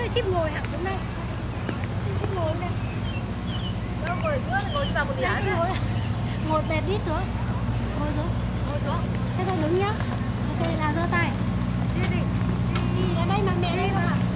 ship ngồi hẳn xuống đây. Ship ngồi đây. Đâu ngồi giữa thì ngồi đi vào một đĩa đấy. Ngồi bẹp đít xuống. Ngồi xuống. Ngồi xuống. Thế thôi đứng nhá. Ok là giơ tay. Xi đi. Xi ra đây mà mẹ đây mà.